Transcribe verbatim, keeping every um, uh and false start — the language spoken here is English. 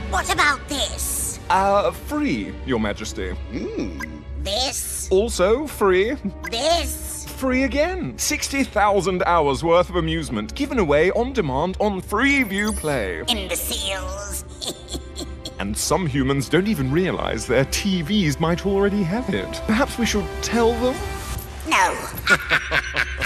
What about this? Uh, free, Your Majesty. Hmm. This? Also free. This? Free again. sixty thousand hours worth of amusement given away on demand on FreeviewPlay. Imbeciles. And some humans don't even realize their T Vs might already have it. Perhaps we should tell them? No.